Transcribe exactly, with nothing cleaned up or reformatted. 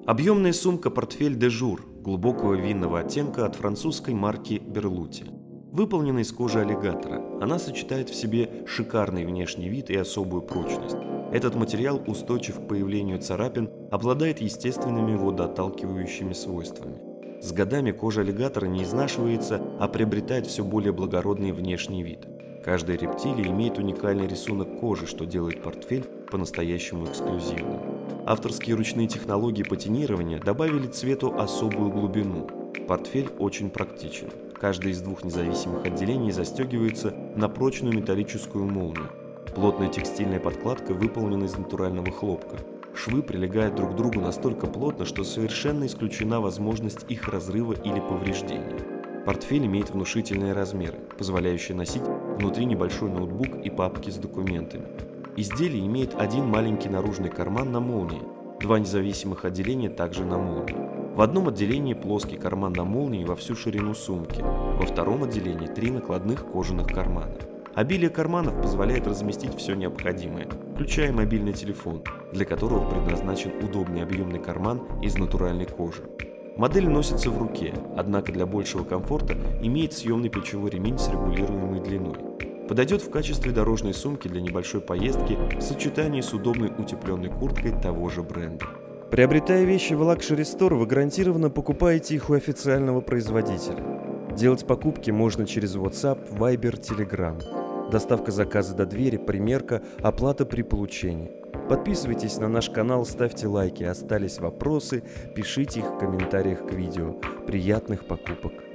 Объемная сумка-портфель де Жур глубокого винного оттенка от французской марки Берлути. Выполнена из кожи аллигатора, она сочетает в себе шикарный внешний вид и особую прочность. Этот материал устойчив к появлению царапин, обладает естественными водоотталкивающими свойствами. С годами кожа аллигатора не изнашивается, а приобретает все более благородный внешний вид. Каждая рептилия имеет уникальный рисунок кожи, что делает портфель по-настоящему эксклюзивным. Авторские ручные технологии патинирования добавили цвету особую глубину. Портфель очень практичен. Каждое из двух независимых отделений застегивается на прочную металлическую молнию. Плотная текстильная подкладка выполнена из натурального хлопка. Швы прилегают друг к другу настолько плотно, что совершенно исключена возможность их разрыва или повреждения. Портфель имеет внушительные размеры, позволяющие носить внутри небольшой ноутбук и папки с документами. Изделие имеет один маленький наружный карман на молнии, два независимых отделения также на молнии. В одном отделении плоский карман на молнии во всю ширину сумки, во втором отделении три накладных кожаных кармана. Обилие карманов позволяет разместить все необходимое, включая мобильный телефон, для которого предназначен удобный объемный карман из натуральной кожи. Модель носится в руке, однако для большего комфорта имеет съемный плечевой ремень с регулируемой длиной. Подойдет в качестве дорожной сумки для небольшой поездки в сочетании с удобной утепленной курткой того же бренда. Приобретая вещи в Luxury Store, вы гарантированно покупаете их у официального производителя. Делать покупки можно через WhatsApp, Viber, Telegram. Доставка заказа до двери, примерка, оплата при получении. Подписывайтесь на наш канал, ставьте лайки. Остались вопросы, пишите их в комментариях к видео. Приятных покупок!